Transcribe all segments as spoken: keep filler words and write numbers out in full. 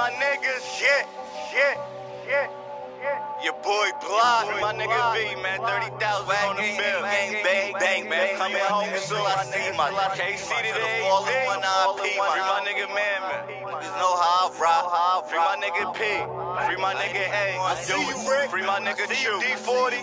my niggas, shit, shit, shit, shit. Your boy Block, my nigga V, man, thirty thousand on the bill. Gang, bang, bang, man, coming home until I see my K C today, all in one I P, my nigga, man, man. Niggas know how I rock. Free my nigga P, free my nigga A, free my nigga Q, D forty.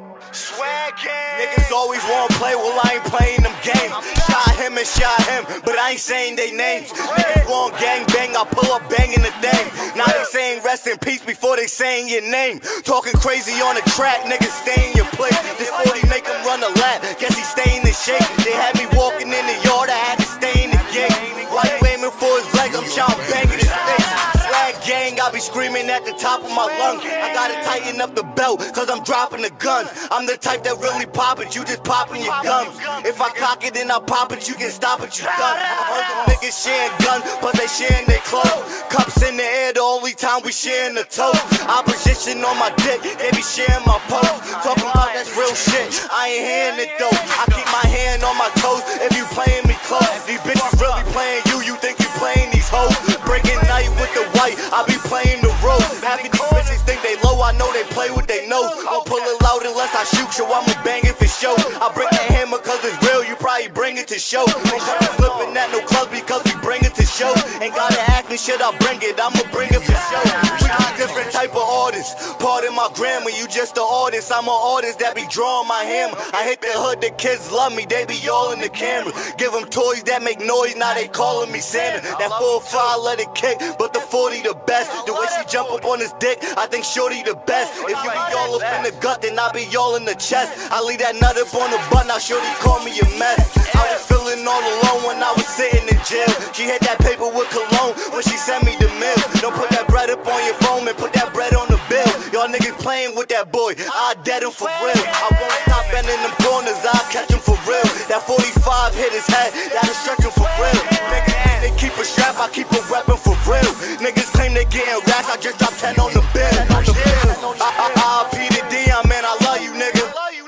Swag gang. Niggas always wanna play, well I ain't playing them games. Shot him and shot him, but I ain't saying they names. Niggas want gang bang, I pull up banging the thing. Now they saying rest in peace before they saying your name. Talking crazy on the track, niggas stay in your place. This forty make him run a lap, guess he stay in the shape. They had me walking in the yard, I had to stay in the gate. While you aiming for his leg, I'm trying to bang his face. Swag gang, I be screaming at the top of my lungs. I gotta tighten up the belt, cause I'm dropping the gun. I'm the type that really pop it, you just popping your gums. If I cock it, then I pop it, you can stop it, you done. I heard them niggas sharing guns, but they sharing their clothes. Cups in the air, the only time we sharing the toast. Opposition on my dick, they be sharing my post. Talking about that's real shit, I ain't hearing it though. I keep my hand on my toes, if you playing me close. These bitches really playing you, you think you playing these hoes. Breaking night with the white, I be playing the road. Half of these bitches think they low, I know they play with they nose. Don't pull it loud unless I shoot, so I'ma bang it for show. I bring that hammer cause it's real, you probably bring it to show. Ain't got me flipping at no clubs because we bring it to show. Ain't gotta ask me shit, I bring it, I'ma bring it for show. We got different type of artists, pardon my grammar, you just an artist. I'm an artist that be drawing my hammer. I hit the hood, the kids love me, they be all in the camera. Give them toys that make noise, now they calling me Santa. That four or five let it kick, but the forty the best. The way she jump up on his dick, I think shorty the best. If you be all up in the gut, then I be all in the chest. I leave that nut up on the butt, now shorty call me a mess. I was feeling all alone when I was sitting in jail. She hit that paper with cologne when she sent me the mail. Don't put that bread up on your phone and put that bread on the bill. Y'all niggas playing with that boy, I dead him for real. I won't stop bending them corners, I'll catch him for real. That forty-five hit his head, that'll stretch him for real. Niggas, they keep a strap, I keep a weapon for real. Niggas claim they getting racks, I just drop ten on the bill. On the bill. I P to Dion, man, I love you, nigga.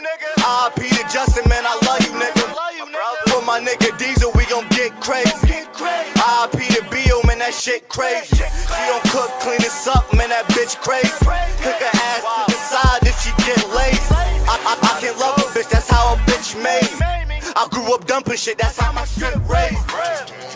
I P to Justin, man, I love you, nigga. For my nigga Diesel, we gon' get crazy. I P to B O, man, that shit crazy. She don't cook, clean this up, man, that bitch crazy. Cook her ass to the side if she get lazy. I, I, I can love a bitch, that's how a bitch made. I grew up dumping shit, that's how my shit raised.